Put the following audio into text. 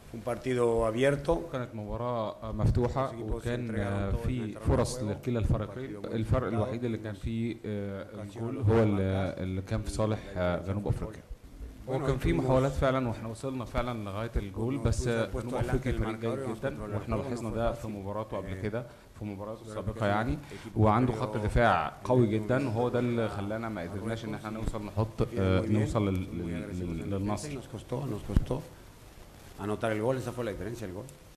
un partido abierto. كانت مباراة مفتوحة وكان في فرص لكلا الفريقين. الفرق الوحيد اللي كان فيه الجول هو اللي كان في صالح جنوب افريقيا. وكان في محاولات فعلا واحنا وصلنا فعلا لغايه الجول، بس جنوب افريقيا فريق جيد جدا واحنا لاحظنا ده في مباراته قبل كده في مباراته السابقه يعني، وعنده خط دفاع قوي جدا وهو ده اللي خلانا ما قدرناش ان احنا نوصل للنصر. Nos costó anotar el gol, esa fue la diferencia, el gol.